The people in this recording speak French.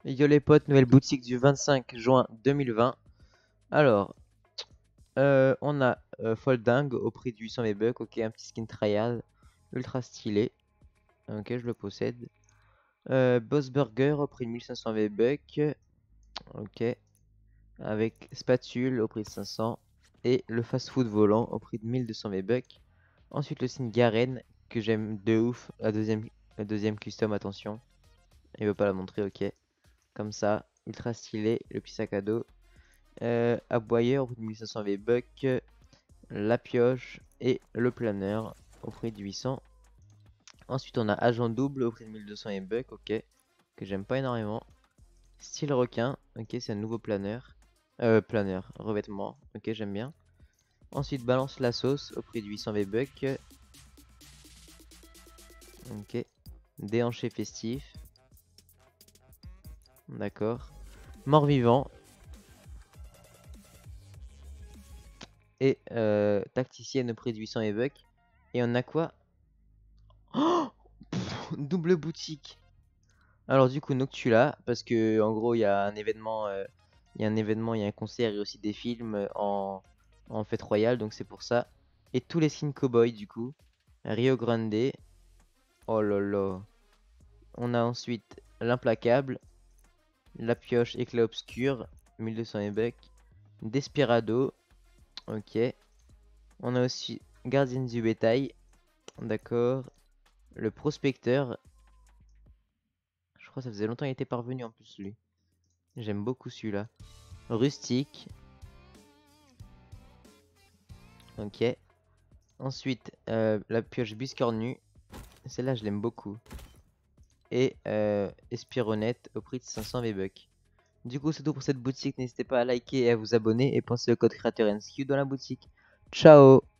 Yo les potes, nouvelle boutique du 25 juin 2020. Alors, on a Folding au prix de 800 V-Bucks. Ok, un petit skin tryhard. Ultra stylé. Ok, je le possède. Boss Burger au prix de 1500 V-Bucks. Ok. Avec spatule au prix de 500. Et le fast food volant au prix de 1200 V-Bucks. Ensuite, le skin Garen que j'aime de ouf. La deuxième custom, attention. Il veut pas la montrer, ok. Comme ça, ultra stylé. Le petit sac à dos. Aboyeur au prix de 1500 V-Bucks, la pioche et le planeur au prix de 800. Ensuite, on a agent double au prix de 1200 V-Bucks, ok, que j'aime pas énormément. Style requin, ok, c'est un nouveau planeur. Planeur, revêtement, ok, j'aime bien. Ensuite, balance la sauce au prix de 800 V-Bucks, ok. Déhanché festif, d'accord. Mort vivant et tacticienne au prix de 800 V-Bucks. Et on a quoi? Oh, double boutique. Alors du coup Noctula, parce que en gros il y a un événement, il y a un concert et aussi des films en fête royale, donc c'est pour ça. Et tous les skins cowboy du coup. Rio Grande, oh là là. On a ensuite l'implacable, la pioche éclat obscur, 1200 EBUCK, Desperado, ok. On a aussi Gardien du bétail, d'accord. Le prospecteur, je crois que ça faisait longtemps qu'il était parvenu en plus lui. J'aime beaucoup celui-là. Rustique. Ok. Ensuite, la pioche biscornue. Celle-là, je l'aime beaucoup. Et Espironnette au prix de 500 V-Bucks. Du coup, c'est tout pour cette boutique. N'hésitez pas à liker et à vous abonner. Et pensez au code créateur NSQ dans la boutique. Ciao!